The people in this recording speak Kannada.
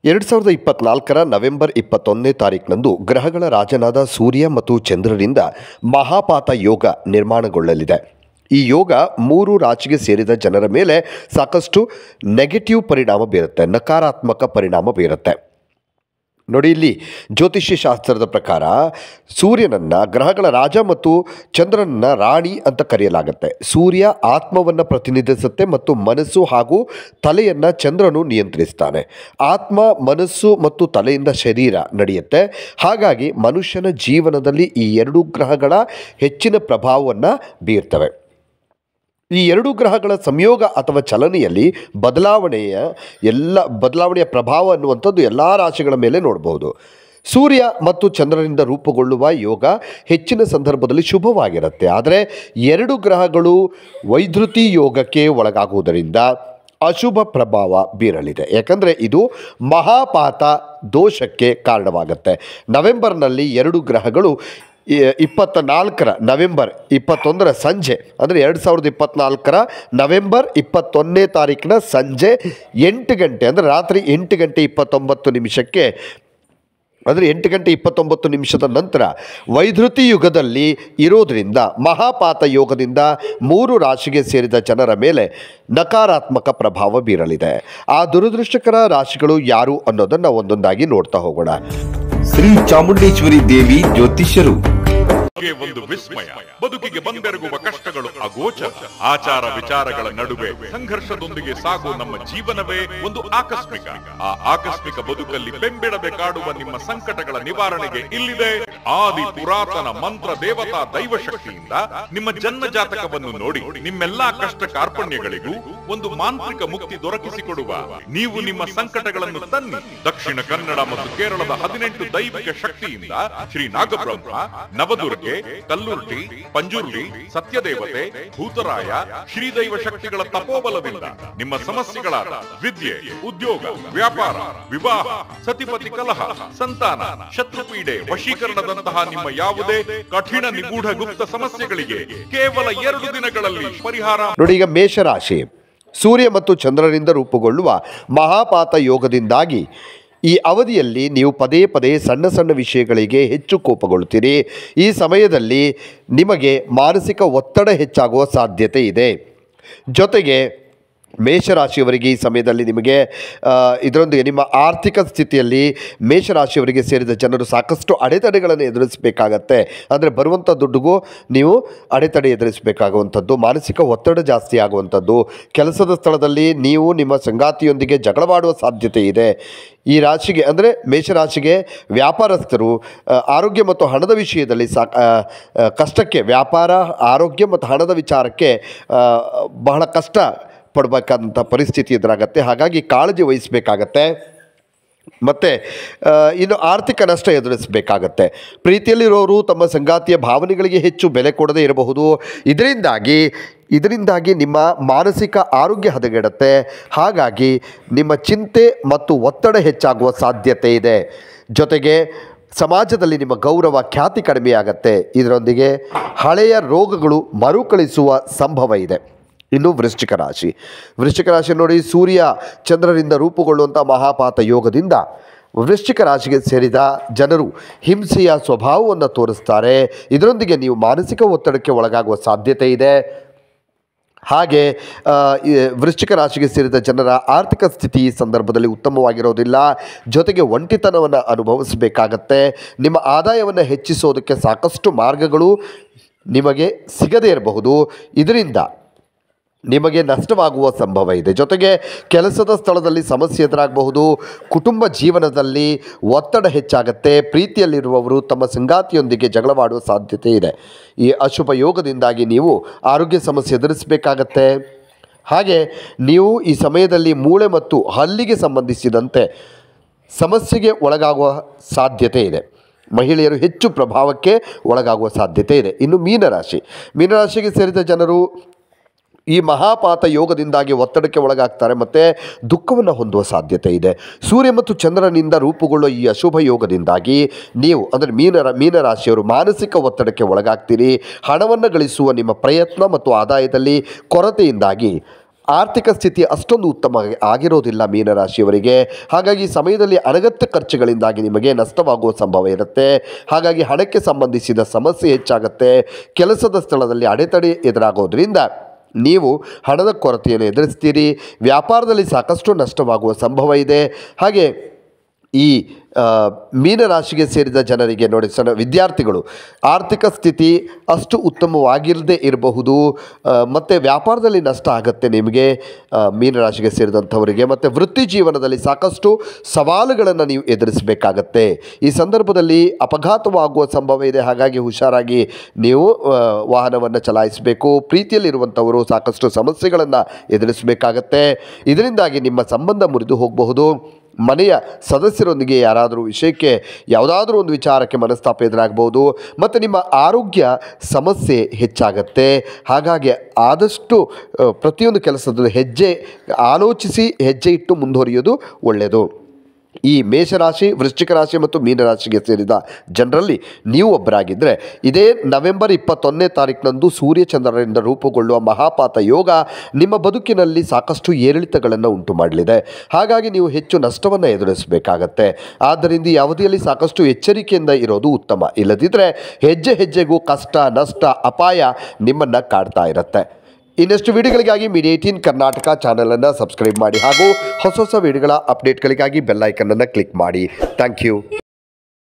2024 ನವೆಂಬರ್ 21ನೇ ತಾರೀಕಿನಂದು ಗ್ರಹಗಳ ರಾಜನಾದ ಸೂರ್ಯ ಮತ್ತು ಚಂದ್ರರಿಂದ ಮಹಾಪಾತ ಯೋಗ ನಿರ್ಮಾಣಗೊಳ್ಳಲಿದೆ. ಈ ಯೋಗ 3 ರಾಶಿಗೆ ಸೇರಿದ ಜನರ ಮೇಲೆ ಸಾಕಷ್ಟು ನೆಗೆಟಿವ್ ಪರಿಣಾಮ ಬೀರುತ್ತೆ, ನಕಾರಾತ್ಮಕ ಪರಿಣಾಮ ಬೀರುತ್ತೆ. ನೋಡಿ, ಇಲ್ಲಿ ಜ್ಯೋತಿಷ್ಯ ಶಾಸ್ತ್ರದ ಪ್ರಕಾರ ಸೂರ್ಯನನ್ನು ಗ್ರಹಗಳ ರಾಜ ಮತ್ತು ಚಂದ್ರನನ್ನು ರಾಣಿ ಅಂತ ಕರೆಯಲಾಗುತ್ತೆ. ಸೂರ್ಯ ಆತ್ಮವನ್ನು ಪ್ರತಿನಿಧಿಸುತ್ತೆ ಮತ್ತು ಮನಸ್ಸು ಹಾಗೂ ತಲೆಯನ್ನು ಚಂದ್ರನು ನಿಯಂತ್ರಿಸ್ತಾನೆ. ಆತ್ಮ, ಮನಸ್ಸು ಮತ್ತು ತಲೆಯಿಂದ ಶರೀರ ನಡೆಯುತ್ತೆ. ಹಾಗಾಗಿ ಮನುಷ್ಯನ ಜೀವನದಲ್ಲಿ ಈ 2 ಗ್ರಹಗಳ ಹೆಚ್ಚಿನ ಪ್ರಭಾವವನ್ನು ಬೀರ್ತವೆ. ಈ 2 ಗ್ರಹಗಳ ಸಂಯೋಗ ಅಥವಾ ಚಲನೆಯಲ್ಲಿ ಬದಲಾವಣೆಯ ಪ್ರಭಾವ ಅನ್ನುವಂಥದ್ದು ಎಲ್ಲ ರಾಶಿಗಳ ಮೇಲೆ ನೋಡಬಹುದು. ಸೂರ್ಯ ಮತ್ತು ಚಂದ್ರನಿಂದ ರೂಪುಗೊಳ್ಳುವ ಯೋಗ ಹೆಚ್ಚಿನ ಸಂದರ್ಭದಲ್ಲಿ ಶುಭವಾಗಿರುತ್ತೆ. ಆದರೆ 2 ಗ್ರಹಗಳು ವೈದ್ಯುತಿ ಯೋಗಕ್ಕೆ ಒಳಗಾಗುವುದರಿಂದ ಅಶುಭ ಪ್ರಭಾವ ಬೀರಲಿದೆ. ಯಾಕಂದರೆ ಇದು ಮಹಾಪಾತ ದೋಷಕ್ಕೆ ಕಾರಣವಾಗುತ್ತೆ. ನವೆಂಬರ್ನಲ್ಲಿ 2 ಗ್ರಹಗಳು 24 ನವೆಂಬರ್ 21 ಸಂಜೆ, ಅಂದರೆ 2024 ನವೆಂಬರ್ 21ನೇ ತಾರೀಕಿನ ಸಂಜೆ 8 ಗಂಟೆ, ಅಂದರೆ ರಾತ್ರಿ 8 ಗಂಟೆ 29 ನಿಮಿಷಕ್ಕೆ, ಅಂದರೆ 8 ಗಂಟೆ 29 ನಿಮಿಷದ ನಂತರ ವೈದ್ಯುತಿ ಯುಗದಲ್ಲಿ ಇರೋದರಿಂದ ಮಹಾಪಾತ ಯೋಗದಿಂದ 3 ರಾಶಿಗೆ ಸೇರಿದ ಜನರ ಮೇಲೆ ನಕಾರಾತ್ಮಕ ಪ್ರಭಾವ ಬೀರಲಿದೆ. ಆ ದುರದೃಷ್ಟಕರ ರಾಶಿಗಳು ಯಾರು ಅನ್ನೋದನ್ನು ಒಂದೊಂದಾಗಿ ನೋಡ್ತಾ ಹೋಗೋಣ. ಶ್ರೀ ಚಾಮುಂಡೇಶ್ವರಿ ದೇವಿ ಜ್ಯೋತಿಷ್ಯರು. ಒಂದು ವಿಸ್ಮಯ, ಬದುಕಿಗೆ ಬಂದೆರಗುವ ಕಷ್ಟಗಳು ಅಗೋಚರ. ಆಚಾರ ವಿಚಾರಗಳ ನಡುವೆ ಸಂಘರ್ಷದೊಂದಿಗೆ ಸಾಗುವ ನಮ್ಮ ಜೀವನವೇ ಒಂದು ಆಕಸ್ಮಿಕ. ಆ ಆಕಸ್ಮಿಕ ಬದುಕಲ್ಲಿ ಬೆಂಬಿಡದೆ ಕಾಡುವ ನಿಮ್ಮ ಸಂಕಟಗಳ ನಿವಾರಣೆಗೆ ಇಲ್ಲಿದೆ ಆದಿ ಪುರಾತನ ಮಂತ್ರ ದೇವತಾ ದೈವ ಶಕ್ತಿಯಿಂದ ನಿಮ್ಮ ಜನ್ಮ ಜಾತಕವನ್ನು ನೋಡಿ ನಿಮ್ಮೆಲ್ಲಾ ಕಷ್ಟ ಕಾರ್ಪಣ್ಯಗಳಿಗೂ ಒಂದು ಮಾಂತ್ರಿಕ ಮುಕ್ತಿ ದೊರಕಿಸಿಕೊಡುವ ನೀವು ನಿಮ್ಮ ಸಂಕಟಗಳನ್ನು ತನ್ನಿ. ದಕ್ಷಿಣ ಕನ್ನಡ ಮತ್ತು ಕೇರಳದ 18 ದೈವಿಕ ಶಕ್ತಿಯಿಂದ ಶ್ರೀ ನಾಗಬ್ರಹ್ಮ, ನವದುರ್ಗೆ, ಕಲ್ಲುರ್ಟಿ, ಪಂಜುರ್ಲಿ, ಸತ್ಯದೇವತೆ, ಭೂತರಾಯ, ಶ್ರೀದೈವ ಶಕ್ತಿಗಳ ತಪೋಬಲದಿಂದ ನಿಮ್ಮ ಸಮಸ್ಯೆಗಳಾದ ವಿದ್ಯೆ, ಉದ್ಯೋಗ, ವ್ಯಾಪಾರ, ವಿವಾಹ, ಸತಿಪತಿ ಕಲಹ, ಸಂತಾನ, ಶತ್ರುಪೀಡೆ, ವಶೀಕರಣದಂತಹ ನಿಮ್ಮ ಯಾವುದೇ ಕಠಿಣ ನಿಗೂಢ ಗುಪ್ತ ಸಮಸ್ಯೆಗಳಿಗೆ ಕೇವಲ 2 ದಿನಗಳಲ್ಲಿ ಪರಿಹಾರ. ನೋಡಿ, ಈಗ ಮೇಷರಾಶಿ, ಸೂರ್ಯ ಮತ್ತು ಚಂದ್ರರಿಂದ ರೂಪುಗೊಳ್ಳುವ ಮಹಾಪಾತ ಯೋಗದಿಂದಾಗಿ ಈ ಅವಧಿಯಲ್ಲಿ ನೀವು ಪದೇ ಪದೇ ಸಣ್ಣ ಸಣ್ಣ ವಿಷಯಗಳಿಗೆ ಹೆಚ್ಚು ಕೋಪಗೊಳ್ಳುತ್ತೀರಿ. ಈ ಸಮಯದಲ್ಲಿ ನಿಮಗೆ ಮಾನಸಿಕ ಒತ್ತಡ ಹೆಚ್ಚಾಗುವ ಸಾಧ್ಯತೆ ಇದೆ. ಜೊತೆಗೆ ಮೇಷರಾಶಿಯವರಿಗೆ ಈ ಸಮಯದಲ್ಲಿ ನಿಮಗೆ ಇದರೊಂದಿಗೆ ನಿಮ್ಮ ಆರ್ಥಿಕ ಸ್ಥಿತಿಯಲ್ಲಿ ಮೇಷರಾಶಿಯವರಿಗೆ ಸೇರಿದ ಜನರು ಸಾಕಷ್ಟು ಅಡೆತಡೆಗಳನ್ನು ಎದುರಿಸಬೇಕಾಗತ್ತೆ. ಅಂದರೆ ಬರುವಂಥ ದುಡ್ಡಿಗೂ ನೀವು ಅಡೆತಡೆ ಎದುರಿಸಬೇಕಾಗುವಂಥದ್ದು, ಮಾನಸಿಕ ಒತ್ತಡ ಜಾಸ್ತಿ ಆಗುವಂಥದ್ದು, ಕೆಲಸದ ಸ್ಥಳದಲ್ಲಿ ನೀವು ನಿಮ್ಮ ಸಂಗಾತಿಯೊಂದಿಗೆ ಜಗಳವಾಡುವ ಸಾಧ್ಯತೆ ಇದೆ. ಈ ರಾಶಿಗೆ, ಅಂದರೆ ಮೇಷರಾಶಿಗೆ ವ್ಯಾಪಾರಸ್ಥರು ಆರೋಗ್ಯ ಮತ್ತು ಹಣದ ವಿಷಯದಲ್ಲಿ ಕಷ್ಟಕ್ಕೆ, ವ್ಯಾಪಾರ, ಆರೋಗ್ಯ ಮತ್ತು ಹಣದ ವಿಚಾರಕ್ಕೆ ಬಹಳ ಕಷ್ಟ ಪಡಬೇಕಾದಂಥ ಪರಿಸ್ಥಿತಿ ಎದುರಾಗತ್ತೆ. ಹಾಗಾಗಿ ಕಾಳಜಿ ವಹಿಸಬೇಕಾಗತ್ತೆ. ಮತ್ತು ಇನ್ನು ಆರ್ಥಿಕ ನಷ್ಟ ಎದುರಿಸಬೇಕಾಗತ್ತೆ. ಪ್ರೀತಿಯಲ್ಲಿರೋರು ತಮ್ಮ ಸಂಗಾತಿಯ ಭಾವನೆಗಳಿಗೆ ಹೆಚ್ಚು ಬೆಲೆ ಕೊಡದೇ ಇರಬಹುದು. ಇದರಿಂದಾಗಿ ನಿಮ್ಮ ಮಾನಸಿಕ ಆರೋಗ್ಯ ಹದಗೆಡುತ್ತೆ. ಹಾಗಾಗಿ ನಿಮ್ಮ ಚಿಂತೆ ಮತ್ತು ಒತ್ತಡ ಹೆಚ್ಚಾಗುವ ಸಾಧ್ಯತೆ ಇದೆ. ಜೊತೆಗೆ ಸಮಾಜದಲ್ಲಿ ನಿಮ್ಮ ಗೌರವ, ಖ್ಯಾತಿ ಕಡಿಮೆಯಾಗತ್ತೆ. ಇದರೊಂದಿಗೆ ಹಳೆಯ ರೋಗಗಳು ಮರುಕಳಿಸುವ ಸಂಭವ ಇದೆ. ಇನ್ನು ವೃಶ್ಚಿಕ ರಾಶಿ ನೋಡಿ, ಸೂರ್ಯ ಚಂದ್ರರಿಂದ ರೂಪುಗೊಳ್ಳುವಂಥ ಮಹಾಪಾತ ಯೋಗದಿಂದ ವೃಶ್ಚಿಕ ರಾಶಿಗೆ ಸೇರಿದ ಜನರು ಹಿಂಸೆಯ ಸ್ವಭಾವವನ್ನು ತೋರಿಸ್ತಾರೆ. ಇದರೊಂದಿಗೆ ನೀವು ಮಾನಸಿಕ ಒತ್ತಡಕ್ಕೆ ಒಳಗಾಗುವ ಸಾಧ್ಯತೆ ಇದೆ. ಹಾಗೆ ವೃಶ್ಚಿಕ ರಾಶಿಗೆ ಸೇರಿದ ಜನರ ಆರ್ಥಿಕ ಸ್ಥಿತಿ ಈ ಸಂದರ್ಭದಲ್ಲಿ ಉತ್ತಮವಾಗಿರೋದಿಲ್ಲ. ಜೊತೆಗೆ ಒಂಟಿತನವನ್ನು ಅನುಭವಿಸಬೇಕಾಗತ್ತೆ. ನಿಮ್ಮ ಆದಾಯವನ್ನು ಹೆಚ್ಚಿಸೋದಕ್ಕೆ ಸಾಕಷ್ಟು ಮಾರ್ಗಗಳು ನಿಮಗೆ ಸಿಗದೇ ಇರಬಹುದು. ಇದರಿಂದ ನಿಮಗೆ ನಷ್ಟವಾಗುವ ಸಂಭವ ಇದೆ. ಜೊತೆಗೆ ಕೆಲಸದ ಸ್ಥಳದಲ್ಲಿ ಸಮಸ್ಯೆ ಎದುರಾಗಬಹುದು. ಕುಟುಂಬ ಜೀವನದಲ್ಲಿ ಒತ್ತಡ ಹೆಚ್ಚಾಗುತ್ತೆ. ಪ್ರೀತಿಯಲ್ಲಿರುವವರು ತಮ್ಮ ಸಂಗಾತಿಯೊಂದಿಗೆ ಜಗಳವಾಡುವ ಸಾಧ್ಯತೆ ಇದೆ. ಈ ಅಶುಭ ಯೋಗದಿಂದಾಗಿ ನೀವು ಆರೋಗ್ಯ ಸಮಸ್ಯೆ ಎದುರಿಸಬೇಕಾಗತ್ತೆ. ಹಾಗೆ ನೀವು ಈ ಸಮಯದಲ್ಲಿ ಮೂಳೆ ಮತ್ತು ಹಲ್ಲಿಗೆ ಸಂಬಂಧಿಸಿದಂತೆ ಸಮಸ್ಯೆಗೆ ಒಳಗಾಗುವ ಸಾಧ್ಯತೆ ಇದೆ. ಮಹಿಳೆಯರು ಹೆಚ್ಚು ಪ್ರಭಾವಕ್ಕೆ ಒಳಗಾಗುವ ಸಾಧ್ಯತೆ ಇದೆ. ಇನ್ನು ಮೀನರಾಶಿಗೆ ಸೇರಿದ ಜನರು ಈ ಮಹಾಪಾತ ಯೋಗದಿಂದಾಗಿ ಒತ್ತಡಕ್ಕೆ ಒಳಗಾಗ್ತಾರೆ ಮತ್ತು ದುಃಖವನ್ನು ಹೊಂದುವ ಸಾಧ್ಯತೆ ಇದೆ. ಸೂರ್ಯ ಮತ್ತು ಚಂದ್ರನಿಂದ ರೂಪುಗೊಳ್ಳುವ ಈ ಅಶುಭ ಯೋಗದಿಂದಾಗಿ ನೀವು, ಅಂದರೆ ಮೀನರಾಶಿಯವರು ಮಾನಸಿಕ ಒತ್ತಡಕ್ಕೆ ಒಳಗಾಗ್ತೀರಿ. ಹಣವನ್ನು ಗಳಿಸುವ ನಿಮ್ಮ ಪ್ರಯತ್ನ ಮತ್ತು ಆದಾಯದಲ್ಲಿ ಕೊರತೆಯಿಂದಾಗಿ ಆರ್ಥಿಕ ಸ್ಥಿತಿ ಅಷ್ಟೊಂದು ಉತ್ತಮ ಆಗಿರೋದಿಲ್ಲ ಮೀನರಾಶಿಯವರಿಗೆ. ಹಾಗಾಗಿ ಈ ಸಮಯದಲ್ಲಿ ಅನಗತ್ಯ ಖರ್ಚುಗಳಿಂದಾಗಿ ನಿಮಗೆ ನಷ್ಟವಾಗುವ ಸಂಭವ ಇರುತ್ತೆ. ಹಾಗಾಗಿ ಹಣಕ್ಕೆ ಸಂಬಂಧಿಸಿದ ಸಮಸ್ಯೆ ಹೆಚ್ಚಾಗುತ್ತೆ. ಕೆಲಸದ ಸ್ಥಳದಲ್ಲಿ ಅಡೆತಡೆ ಎದುರಾಗೋದ್ರಿಂದ ನೀವು ಹಣದ ಕೊರತೆಯನ್ನು ಎದುರಿಸ್ತೀರಿ. ವ್ಯಾಪಾರದಲ್ಲಿ ಸಾಕಷ್ಟು ನಷ್ಟವಾಗುವ ಸಂಭವ ಇದೆ. ಹಾಗೆ ಈ ಮೀನರಾಶಿಗೆ ಸೇರಿದ ಜನರಿಗೆ ನೋಡಿ, ವಿದ್ಯಾರ್ಥಿಗಳು ಆರ್ಥಿಕ ಸ್ಥಿತಿ ಅಷ್ಟು ಉತ್ತಮವಾಗಿರದೇ ಇರಬಹುದು. ಮತ್ತು ವ್ಯಾಪಾರದಲ್ಲಿ ನಷ್ಟ ಆಗುತ್ತೆ ನಿಮಗೆ ಮೀನರಾಶಿಗೆ ಸೇರಿದಂಥವರಿಗೆ. ಮತ್ತು ವೃತ್ತಿ ಜೀವನದಲ್ಲಿ ಸಾಕಷ್ಟು ಸವಾಲುಗಳನ್ನು ನೀವು ಎದುರಿಸಬೇಕಾಗತ್ತೆ. ಈ ಸಂದರ್ಭದಲ್ಲಿ ಅಪಘಾತವಾಗುವ ಸಂಭವ ಇದೆ. ಹಾಗಾಗಿ ಹುಷಾರಾಗಿ ನೀವು ವಾಹನವನ್ನು ಚಲಾಯಿಸಬೇಕು. ಪ್ರೀತಿಯಲ್ಲಿರುವಂಥವರು ಸಾಕಷ್ಟು ಸಮಸ್ಯೆಗಳನ್ನು ಎದುರಿಸಬೇಕಾಗತ್ತೆ. ಇದರಿಂದಾಗಿ ನಿಮ್ಮ ಸಂಬಂಧ ಮುರಿದು ಹೋಗಬಹುದು. ಮನೆಯ ಸದಸ್ಯರೊಂದಿಗೆ ಯಾರಾದರೂ ವಿಷಯಕ್ಕೆ ಯಾವುದಾದ್ರೂ ಒಂದು ವಿಚಾರಕ್ಕೆ ಮನಸ್ತಾಪ ಎದುರಾಗಬಹುದು. ಮತ್ತು ನಿಮ್ಮ ಆರೋಗ್ಯ ಸಮಸ್ಯೆ ಹೆಚ್ಚಾಗತ್ತೆ. ಹಾಗಾಗಿ ಆದಷ್ಟು ಪ್ರತಿಯೊಂದು ಕೆಲಸದಲ್ಲಿ ಆಲೋಚಿಸಿ ಹೆಜ್ಜೆ ಇಟ್ಟು ಮುಂದುವರಿಯೋದು ಒಳ್ಳೆಯದು. ಈ ಮೇಷರಾಶಿ, ವೃಶ್ಚಿಕ ರಾಶಿ ಮತ್ತು ಮೀನರಾಶಿಗೆ ಸೇರಿದ ಜನರಲ್ಲಿ ನೀವು ಒಬ್ಬರಾಗಿದ್ದರೆ ಇದೇ ನವೆಂಬರ್ 21ನೇ ತಾರೀಕಿನಂದು ಸೂರ್ಯಚಂದ್ರರಿಂದ ರೂಪುಗೊಳ್ಳುವ ಮಹಾಪಾತ ಯೋಗ ನಿಮ್ಮ ಬದುಕಿನಲ್ಲಿ ಸಾಕಷ್ಟು ಏರಿಳಿತಗಳನ್ನು ಉಂಟು ಮಾಡಲಿದೆ. ಹಾಗಾಗಿ ನೀವು ಹೆಚ್ಚು ನಷ್ಟವನ್ನು ಎದುರಿಸಬೇಕಾಗತ್ತೆ. ಆದ್ದರಿಂದ ಈ ಅವಧಿಯಲ್ಲಿ ಸಾಕಷ್ಟು ಎಚ್ಚರಿಕೆಯಿಂದ ಇರೋದು ಉತ್ತಮ. ಇಲ್ಲದಿದ್ದರೆ ಹೆಜ್ಜೆ ಹೆಜ್ಜೆಗೂ ಕಷ್ಟ, ನಷ್ಟ, ಅಪಾಯ ನಿಮ್ಮನ್ನು ಕಾಡ್ತಾ ಇರುತ್ತೆ. ಇನ್ನಷ್ಟು ವಿಡಿಯೋಗಳಿಗಾಗಿ ಮೀಡಿಯಾ 18 ಕರ್ನಾಟಕ ಚಾನಲನ್ನು ಸಬ್ಸ್ಕ್ರೈಬ್ ಮಾಡಿ ಹಾಗೂ ಹೊಸ ವಿಡಿಯೋಗಳ ಅಪ್ಡೇಟ್ಗಳಿಗಾಗಿ ಬೆಲ್ ಐಕನ್ ಅನ್ನು ಕ್ಲಿಕ್ ಮಾಡಿ. Thank you.